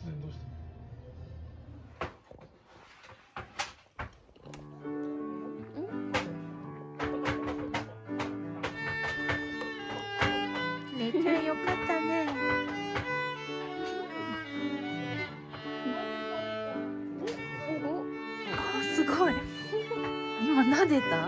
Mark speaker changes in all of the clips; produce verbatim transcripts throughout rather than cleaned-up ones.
Speaker 1: 然どうした？
Speaker 2: めっちゃ良かったね。お、あ、すごい。今撫でた？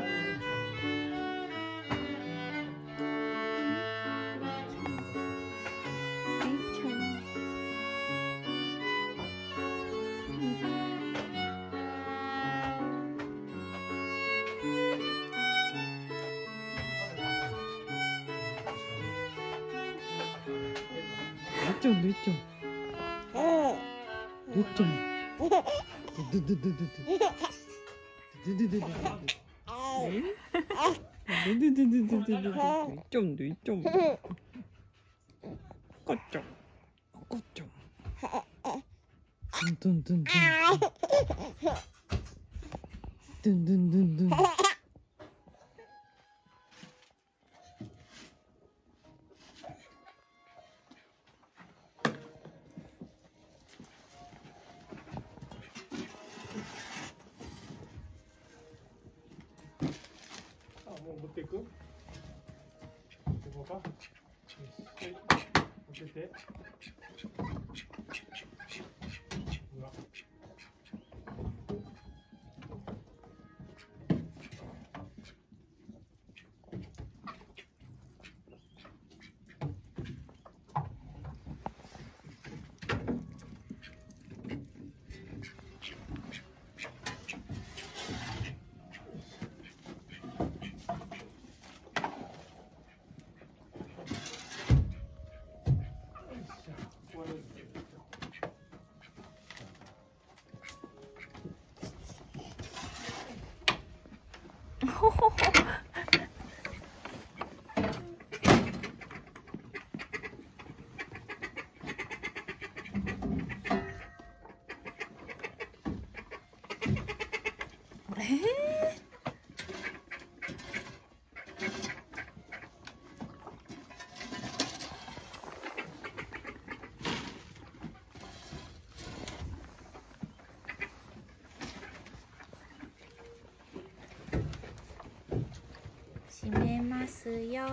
Speaker 1: ちょん、るちょん。るちょん。ドゥドゥドゥドゥドゥ。ドゥドゥドゥドゥドゥ。ドゥドゥドゥドゥドゥ。ドゥドゥドゥドゥドゥドゥ。るちょん、るちょん。赤ちゃん。赤ちゃん。ドゥンドゥンドゥンドゥン。ドゥンドゥンドゥンドゥン。もう持っていく？ここか？開けて。ほら。
Speaker 2: ほほほ。えー閉めますよ。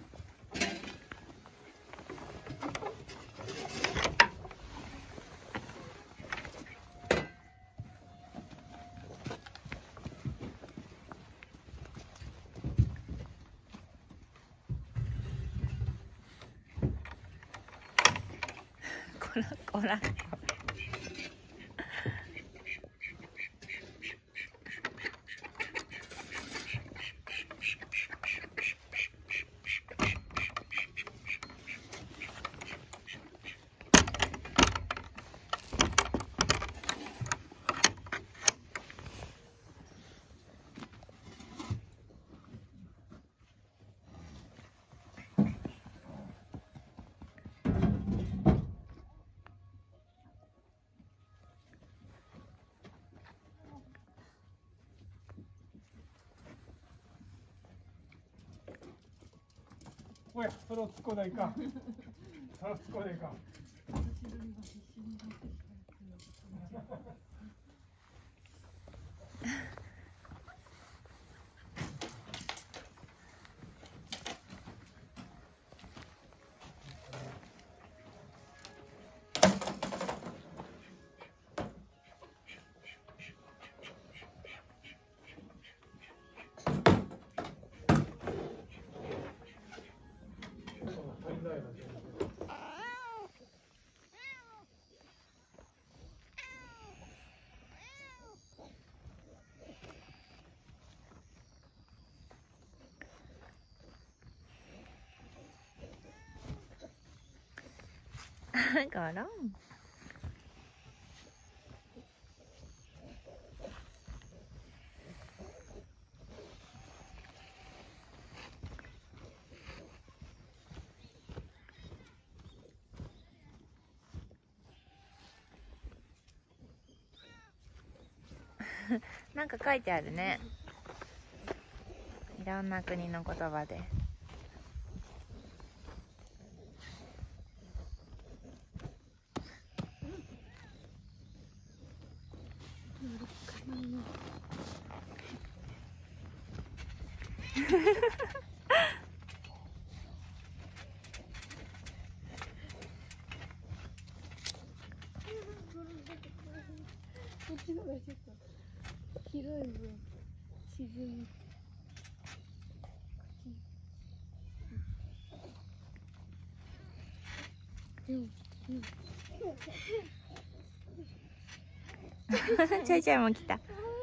Speaker 2: こらこら。
Speaker 1: おや、それを突っ込んだいか。それを突っ込んだいか。
Speaker 2: ゴロン。なんか書いてあるね。いろんな国の言葉で。
Speaker 3: こっちのがちょっと広い分沈む。うんうん。
Speaker 2: ちゃいちゃいも来た。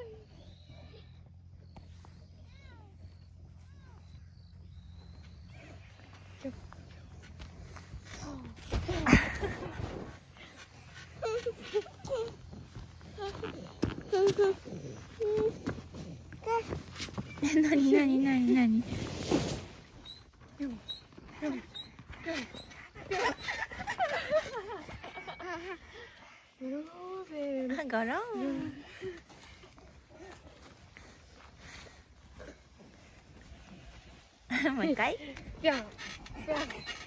Speaker 2: なになになになに。ゴロン。もう一回。
Speaker 3: じゃん。じゃん。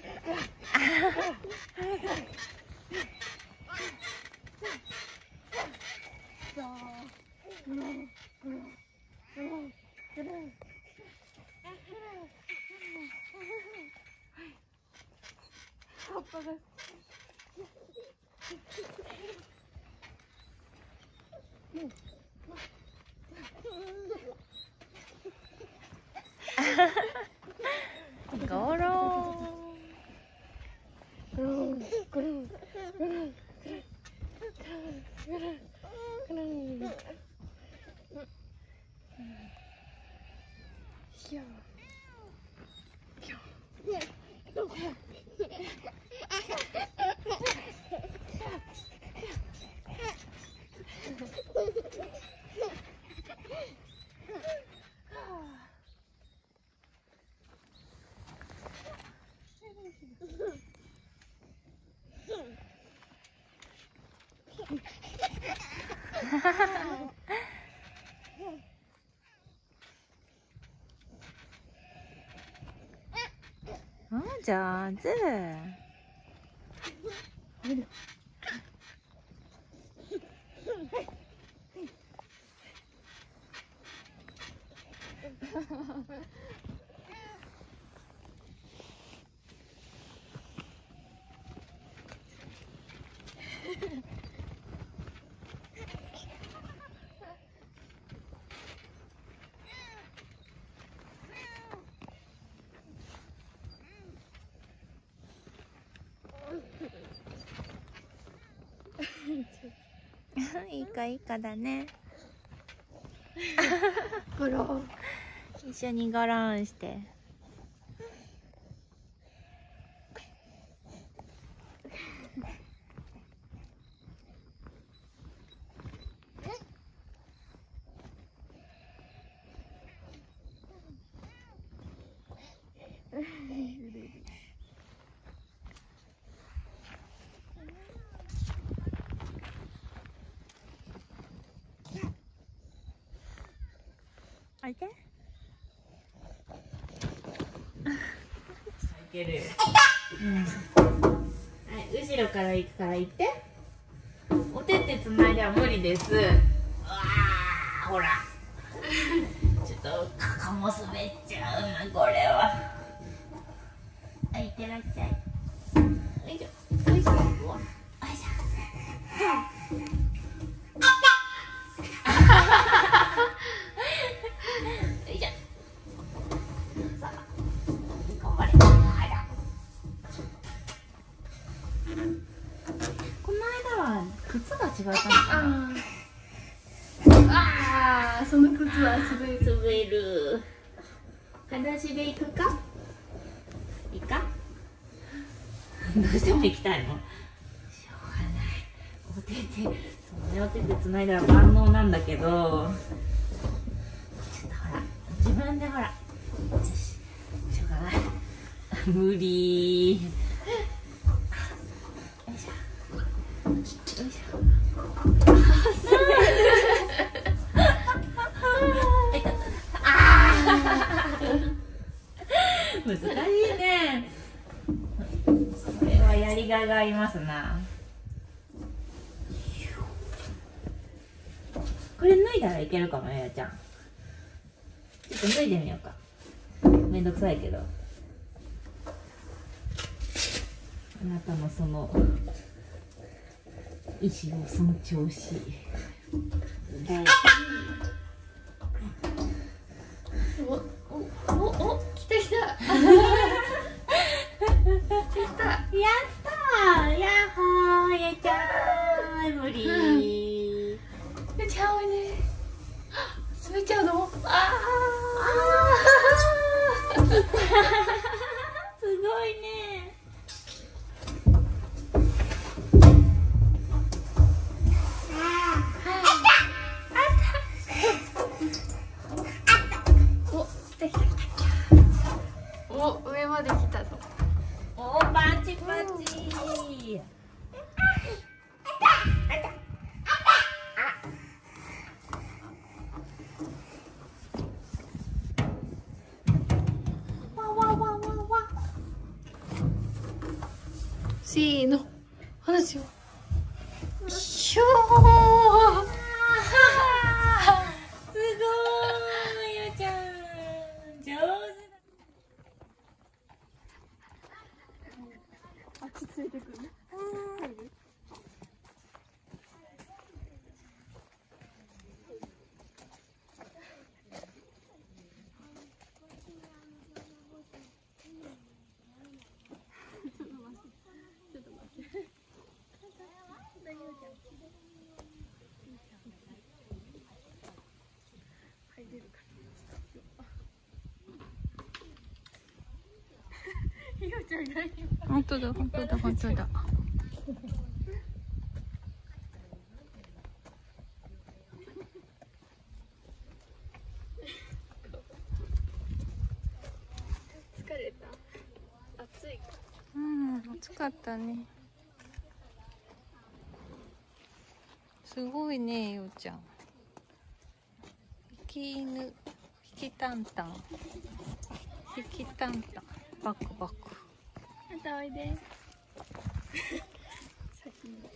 Speaker 3: 葉っぱが。
Speaker 2: ゴロン。
Speaker 3: ゴロン。ゴロン。ゴロン。ゴロン。ゴロン。ひゃ。ひゃ。
Speaker 2: うん、上手。いい子いい子だね。
Speaker 3: ゴロン。
Speaker 2: 一緒にゴロンして。おいで。いけるよ。うん。はい、後ろから行くから行って。お手手つないでは無理です。うわー、ほら。ちょっとカも滑っちゃうな、これは。はい、いってらっしゃい。よいしょ。よいしょ。うわ、よいしょ。靴が違ったのかな。
Speaker 3: ああ、その靴は滑る。
Speaker 2: 滑る。裸足で行くか。いいか。どうしても行きたいの。しょうがない。お手手、そのお手手つないだら万能なんだけど。ちょっとほら、自分でほら。よし、しょうがない。無理。よいしょ。よいしょ。難しいね。それはやりがいがありますな。 これ脱いだらいけるかもよやちゃん。ちょっと脱いでみようか。めんどくさいけど、あなたのその意志を尊重し、
Speaker 3: おおおお来た来た来た。
Speaker 2: やったー、やっほー、やっちゃー、無理ー。
Speaker 3: やっちゃおいで。滑っちゃうの？ああ。
Speaker 2: すごいね。
Speaker 3: お、来た来た来た。お、上まで来たぞ。
Speaker 2: おー、パチパチー。
Speaker 3: せーの、話を。ひょー。
Speaker 2: すごーい、ゆうちゃん、上手だ。
Speaker 3: あっちついてくる。本当だ本当だ本当だ。疲れた？暑いか。うん、暑かったね。すごいね、ようちゃん。引き犬、引きタンタン、引きタンタン、バクバク。またおいで。先に。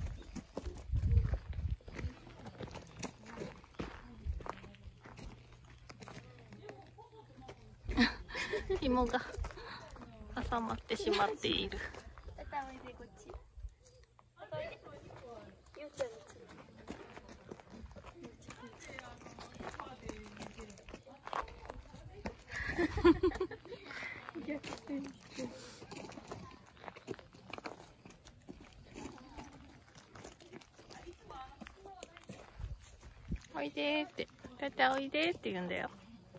Speaker 3: 紐が挟まってしまっている。またおいでこっち。またおいで。ゆうちゃんについて。逆転して。おいでーって、だっておいでーって言うんだよ。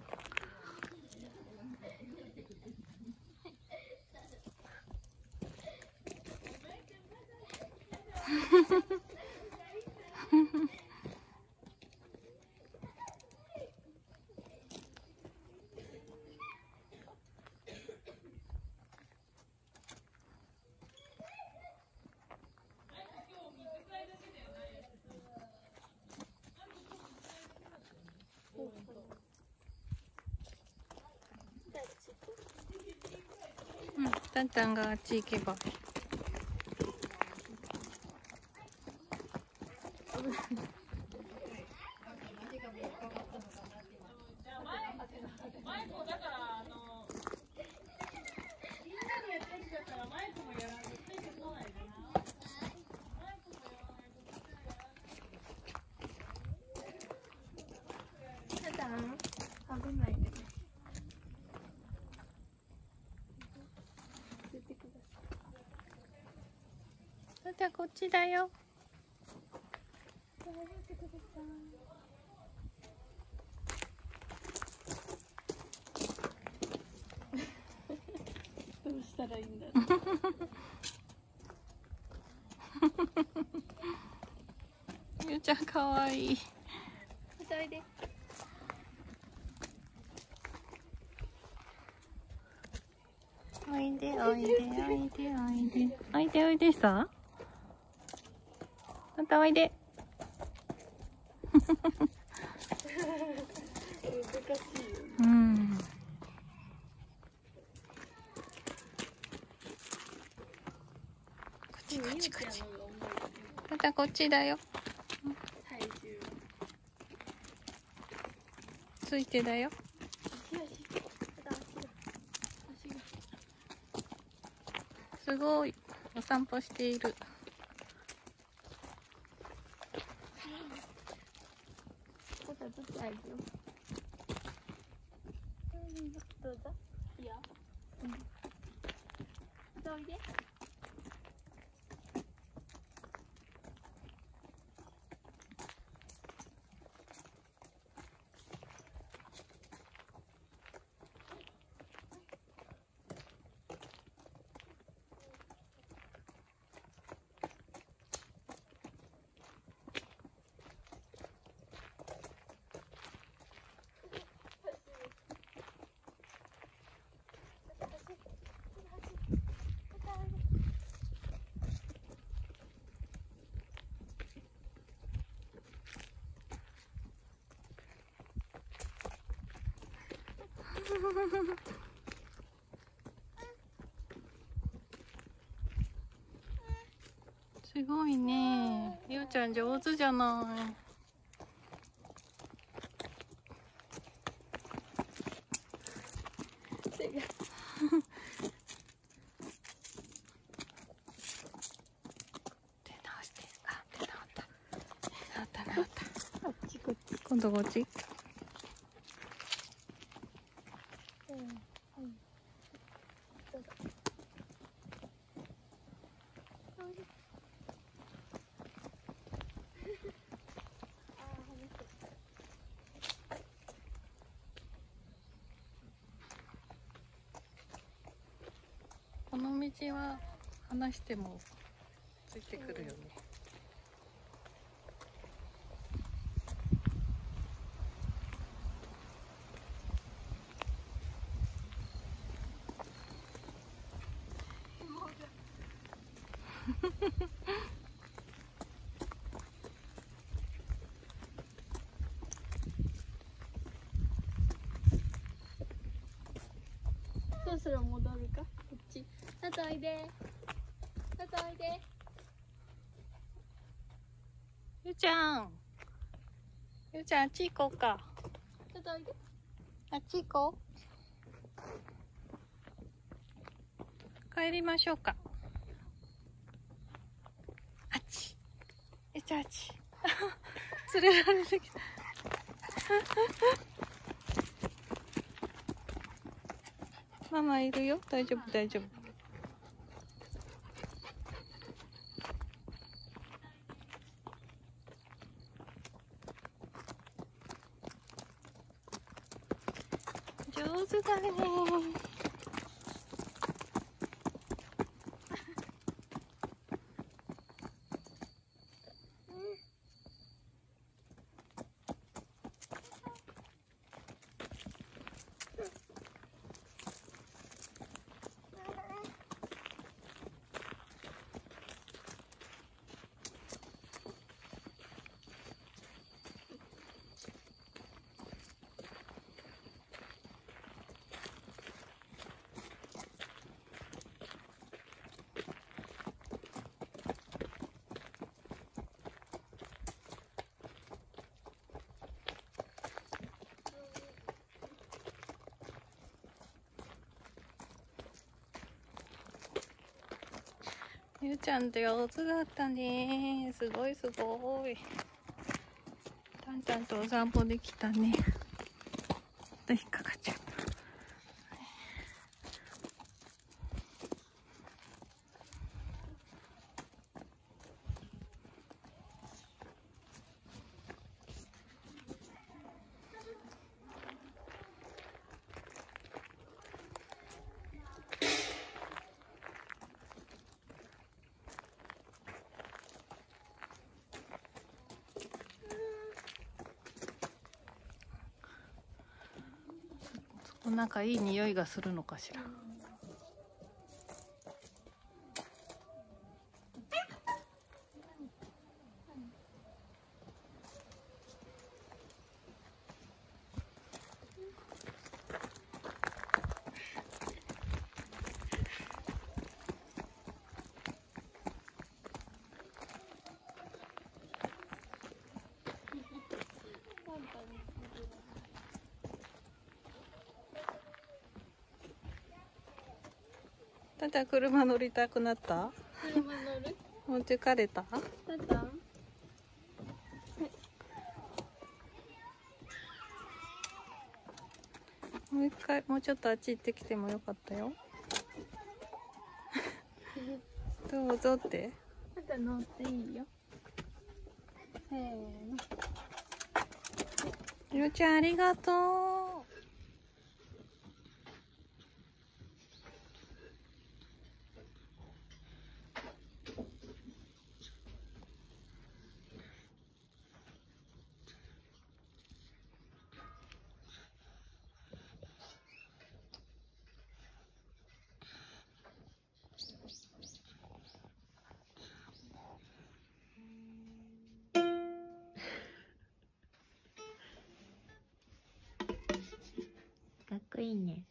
Speaker 3: うん、タンタンがあっち行けば。危ないね。じゃあこっちだよ。どうしたらいいんだろう。ゆうちゃんかわいい。おいで。おいでおいでおいでおいでおいでおいでさ。またおいで。難しいよ。うん。こっちこっちこっち。またこっちだよ。体重。 ついてだよ。すごい。お散歩している。
Speaker 2: どうぞ。いいよ。うん。おいで。
Speaker 3: すごいね。ゆうちゃん上手じゃない。
Speaker 2: 手が。
Speaker 3: 手直して。あ、手直った。直った直った。あっちこっち。今度こっち。
Speaker 2: うん。うん。どうぞ。
Speaker 3: この道は離してもついてくるよね。
Speaker 2: そろそろ戻るか。こっち。あとおいで。あとおいで。
Speaker 3: ゆうちゃん。ゆうちゃん、あっち行こうか。
Speaker 2: あとおいで。
Speaker 3: あっち行こう。帰りましょうか。あっち。ゆうちゃん、あっち。連れられてきた。ママいるよ。大丈夫、大丈夫。上手だね。ゆうちゃん上手だったね。すごいすごい。たんたんとお散歩できたね。引っかかっちゃった。なんかいい匂いがするのかしら。 ただ車乗りたくなった？
Speaker 2: 車乗る？
Speaker 3: 持ってかれた？
Speaker 2: ただ
Speaker 3: もう一回、もうちょっとあっち行ってきてもよかったよ。どうぞって。
Speaker 2: また乗っていいよ。せーの。
Speaker 3: ゆうちゃんありがとう。
Speaker 2: かっこいいね。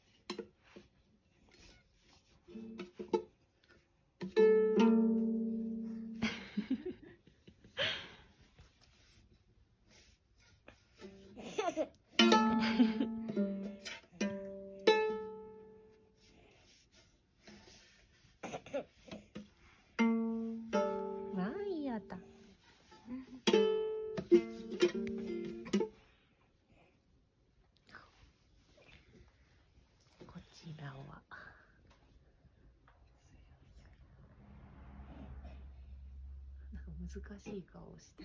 Speaker 2: わあ、いい音。こちらはなんか難しい顔をして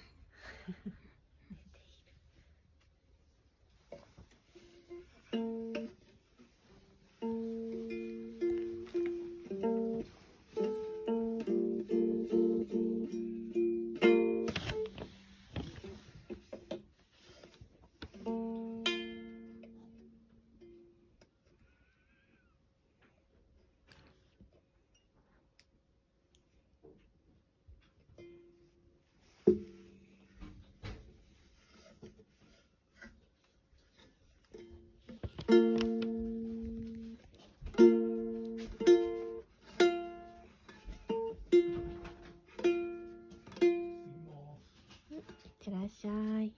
Speaker 2: いってらっしゃい。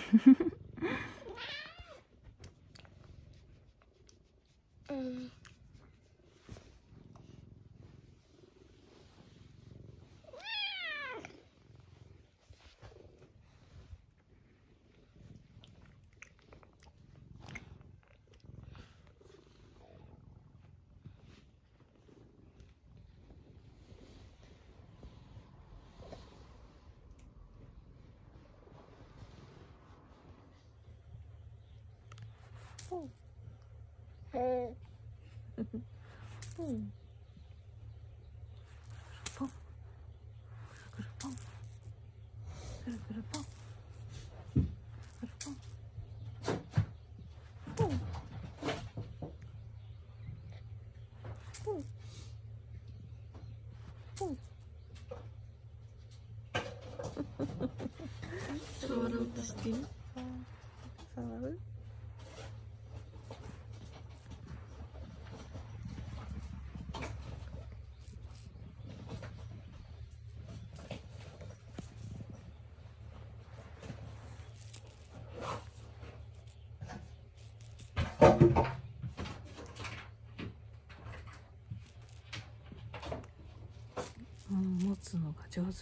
Speaker 4: うん。うん。うん。ポン。くるポン。くるくるポン。くるポン。ポン。ポン。ポン。触ろうとしてる。触る。うん、持つのが上手になった、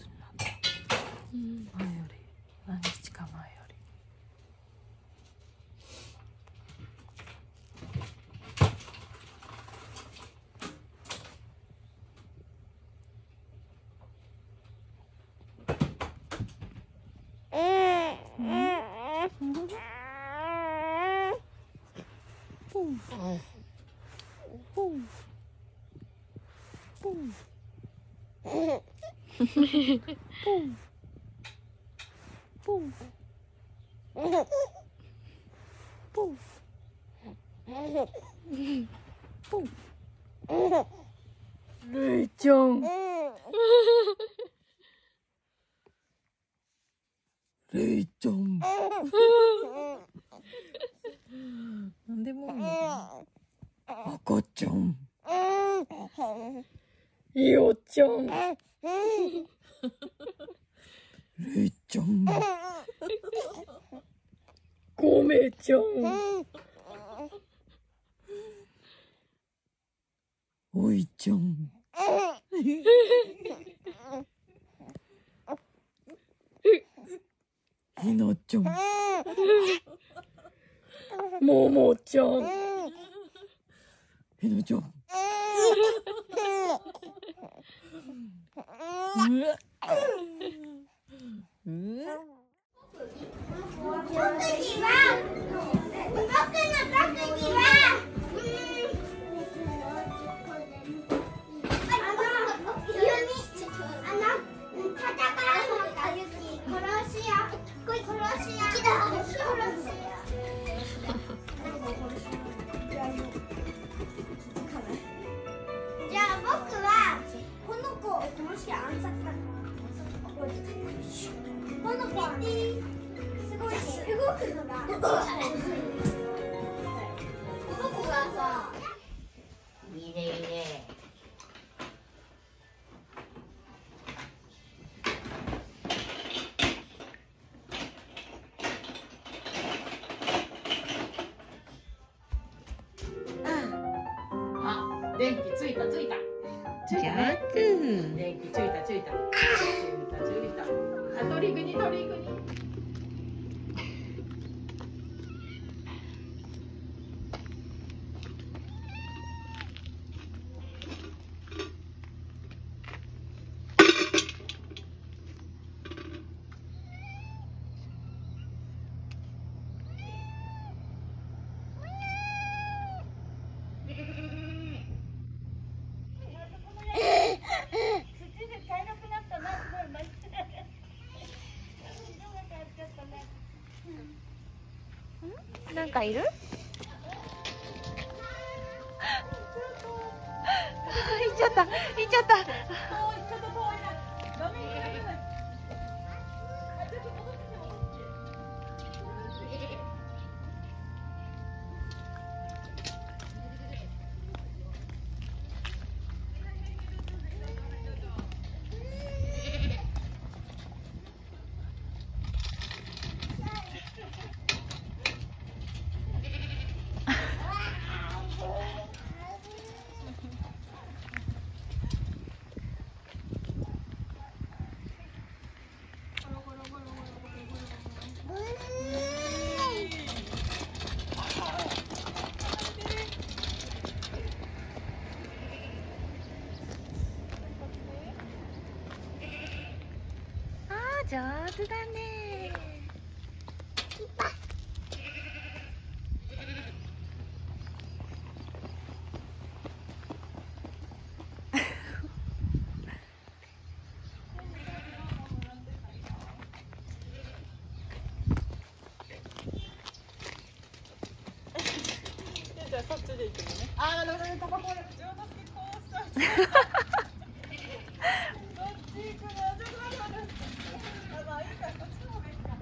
Speaker 4: うん、前より何日か前より。ポンポンポンポンポンポンポン。レイちゃん。レイちゃん。なんでもいいのかな。赤ちゃん。いおちゃん。レイちゃん。ごめちゃん。おいちゃん。ひなちゃん。ももちゃん。ひなちゃん。うわ。うわ。
Speaker 5: 特技は、僕の特技は、じゃあ僕はこの子もし暗殺かな。この子はすごい動くのがこの子がさ、
Speaker 2: いいねいいね。電気ついたついたついたね。電気ついたついたついたついた。あ、鳥国鳥国。
Speaker 4: なんかいる？行っちゃった、行っちゃった。
Speaker 3: 上手だね。
Speaker 4: じゃあそっちで行くのね。
Speaker 5: あー、でもそれタバコで。
Speaker 4: 上之介こうした。どっち行くの？ちょっと待って待って。あ、まあいいか、こっちの方がいいか。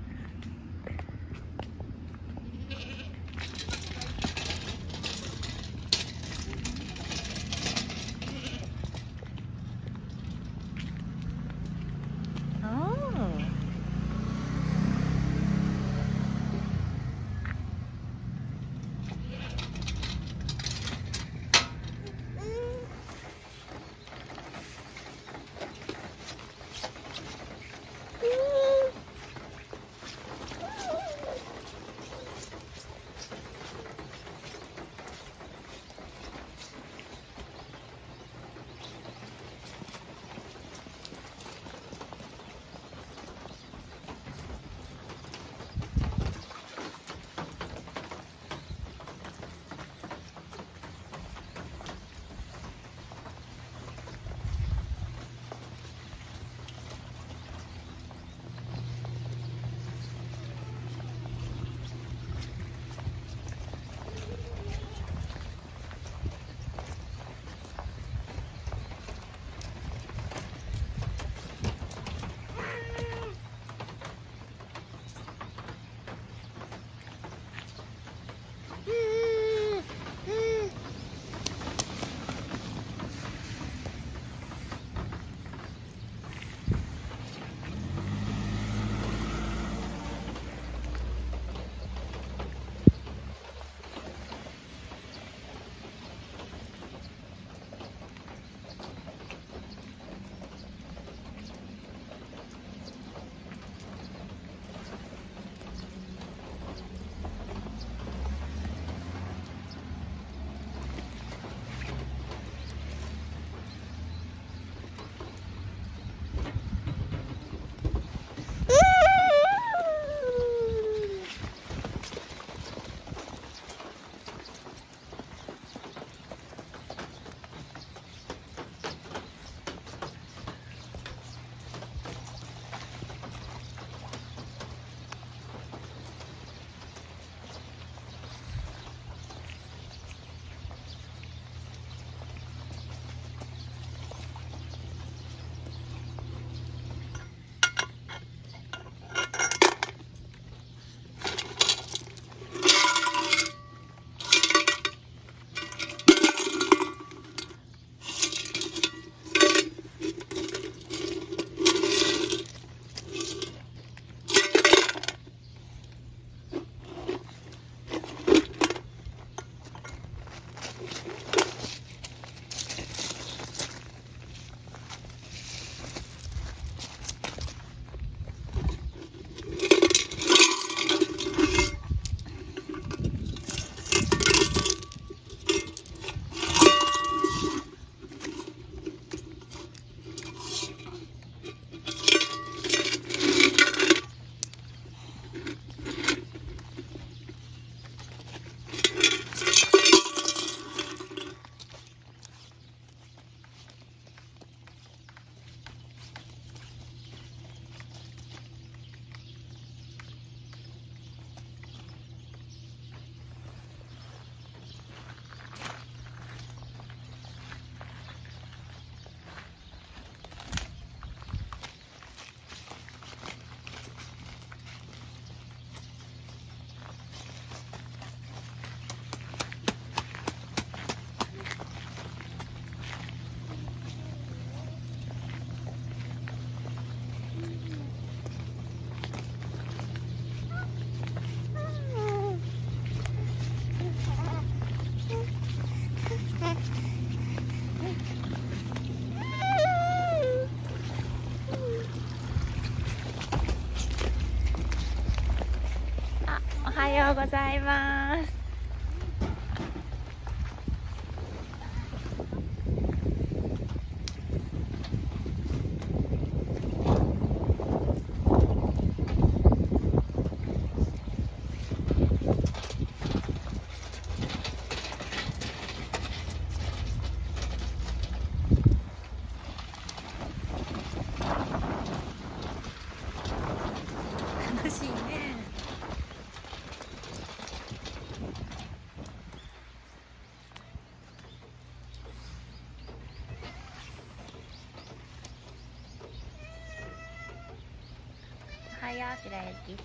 Speaker 3: おはようございます。
Speaker 2: はよう、白雪。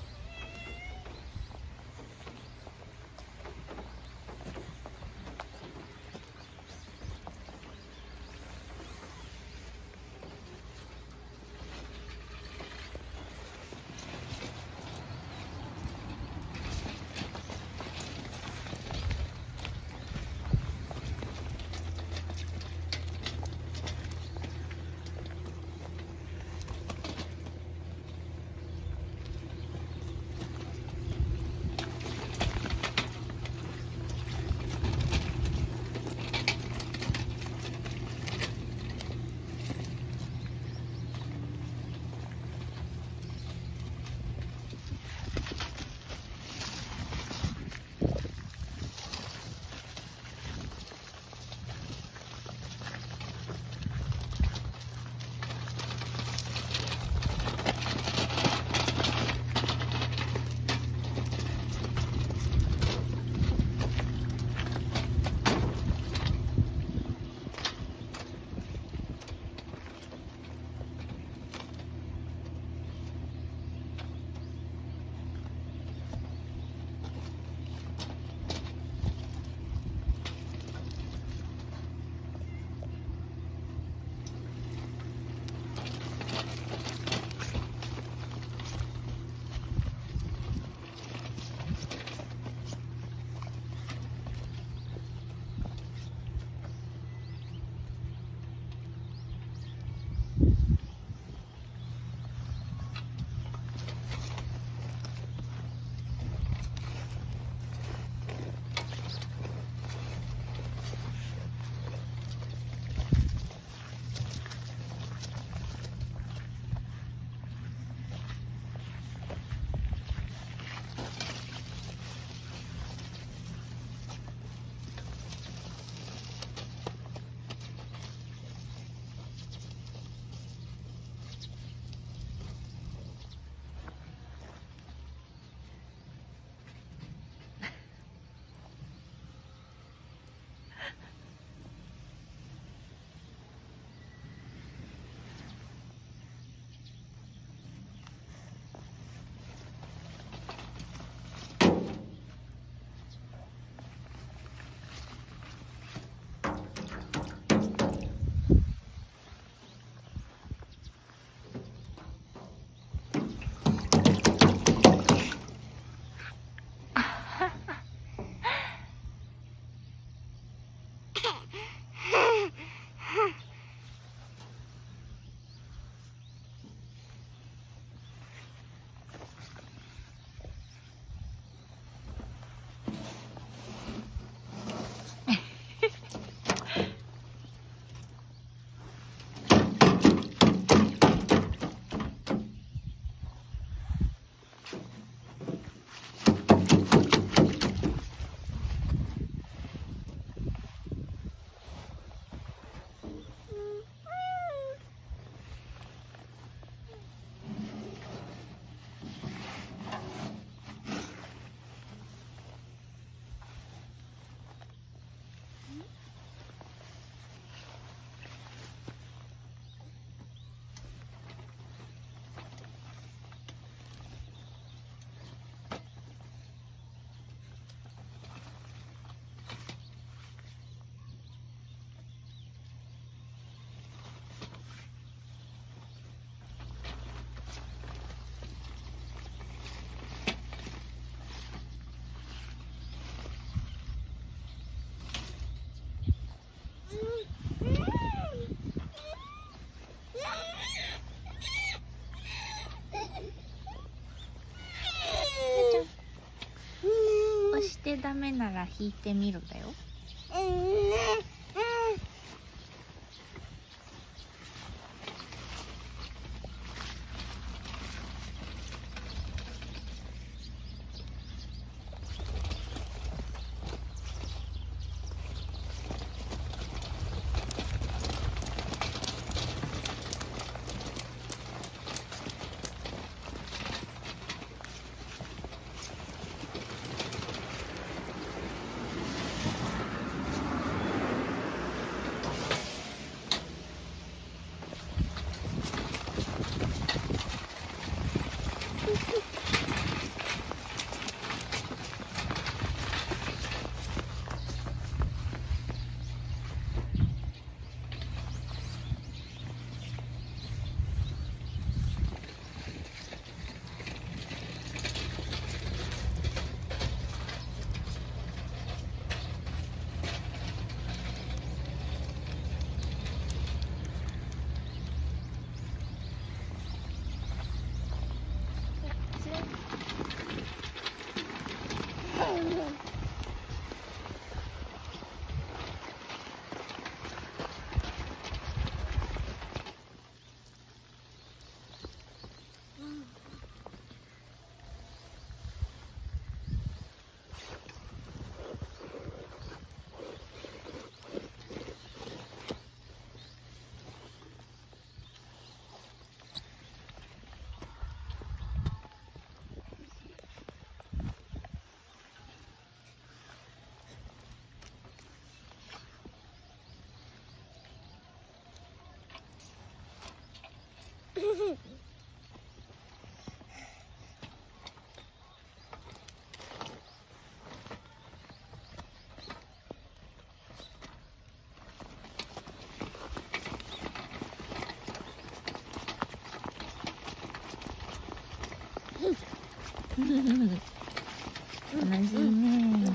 Speaker 2: 押してダメなら引いてみるだよ。 悲しいね。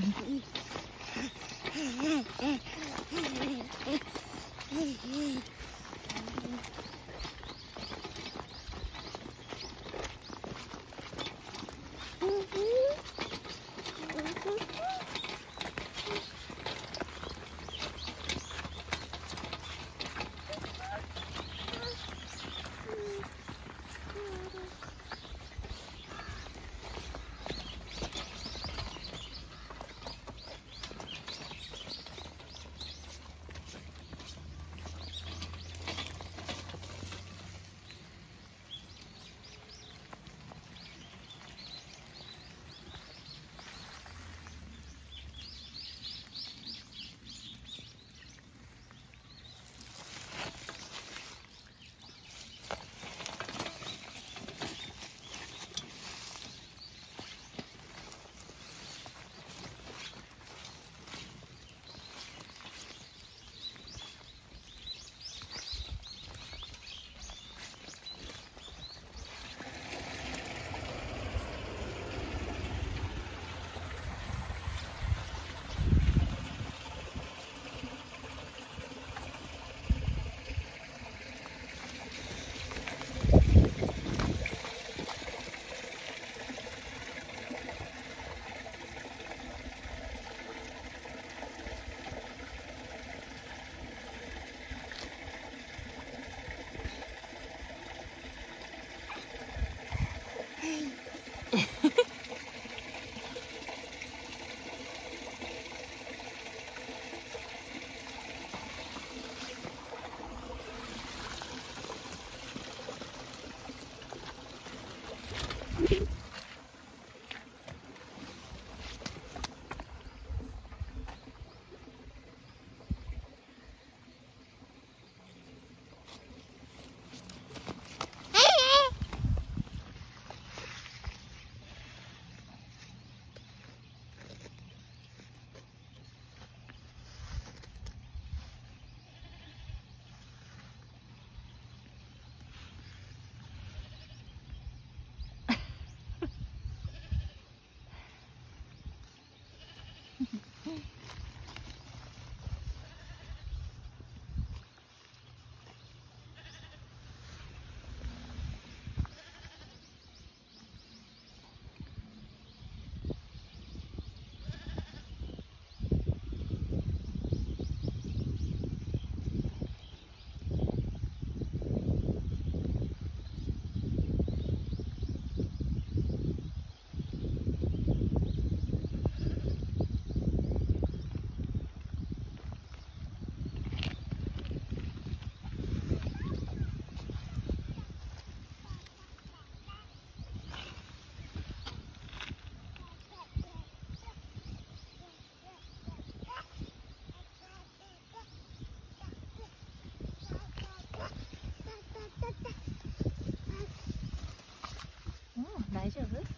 Speaker 2: 大丈夫？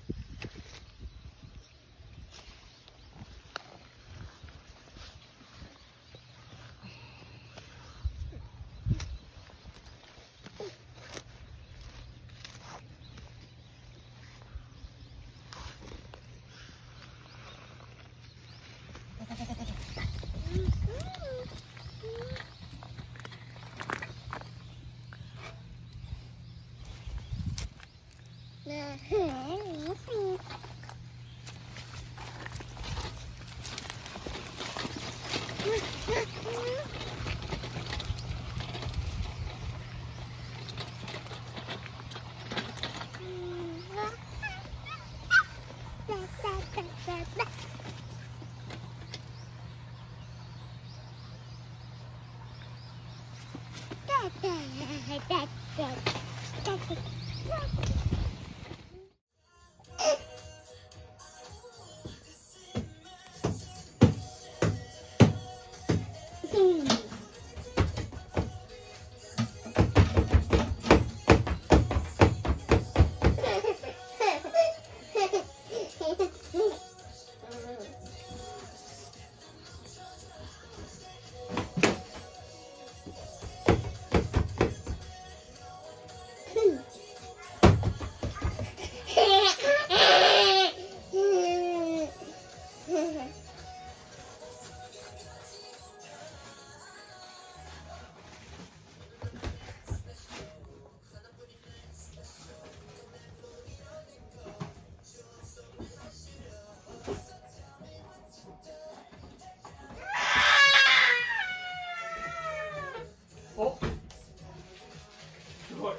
Speaker 1: お、すごい。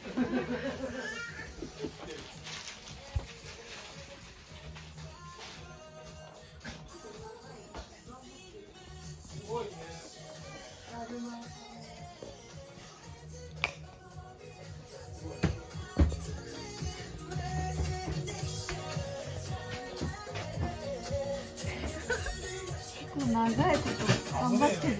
Speaker 1: すごいね。
Speaker 3: 結構長いこと頑張ってる。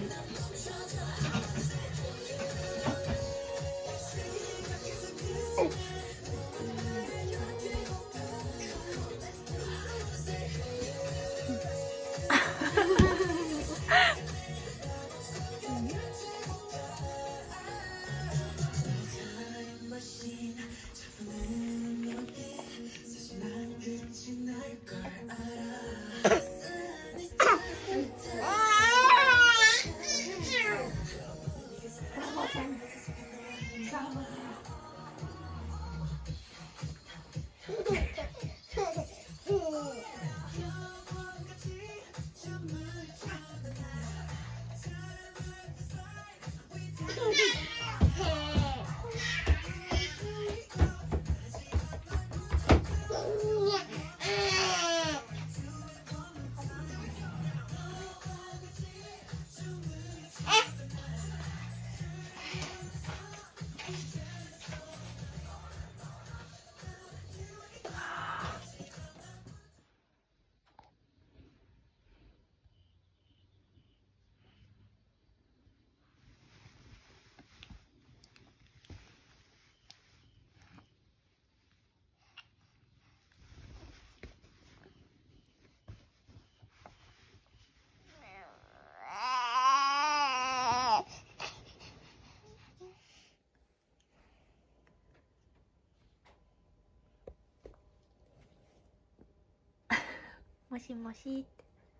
Speaker 3: もしもしって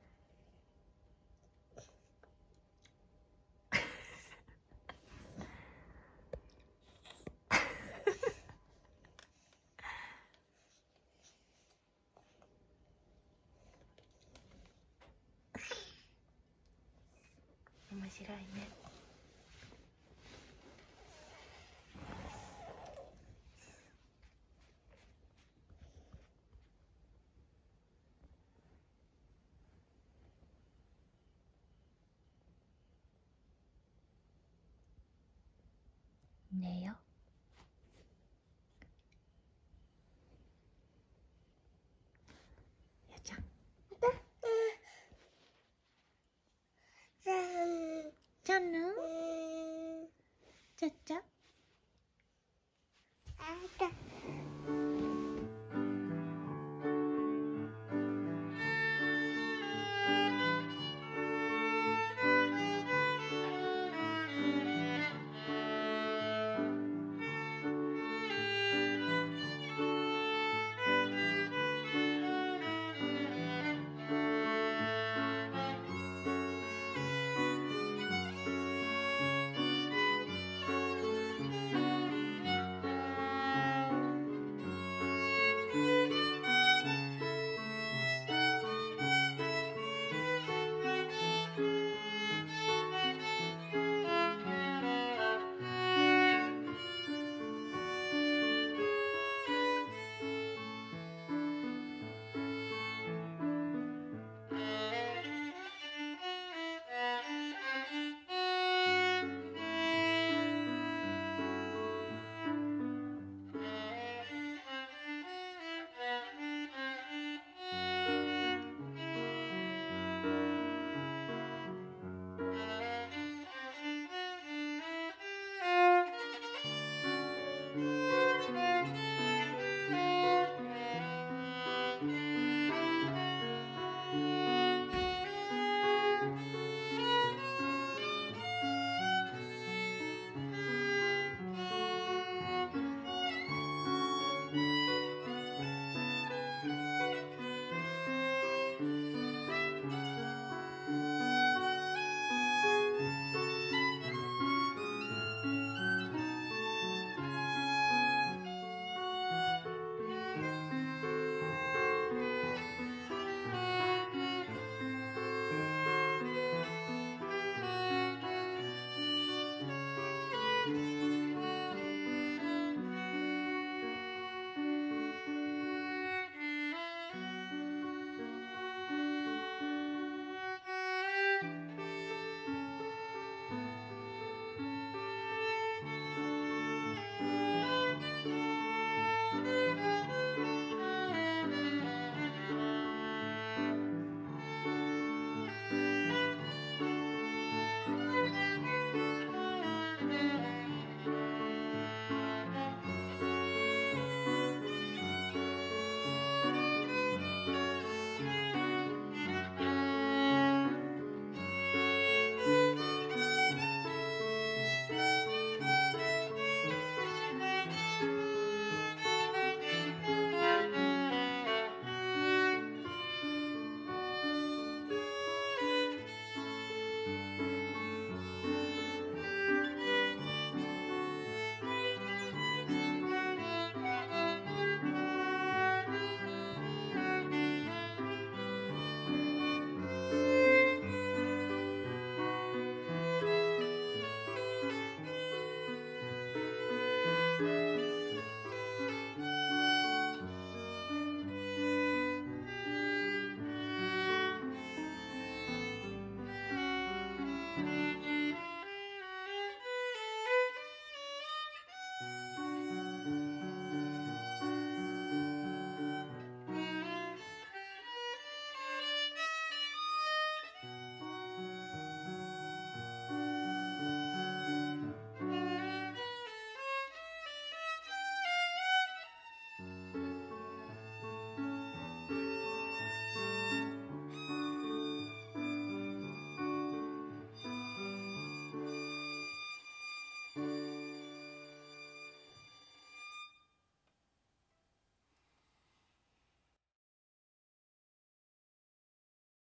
Speaker 3: 面白いね。寝よ。やちゃん。ちゃんぬん。ちゃっちゃ。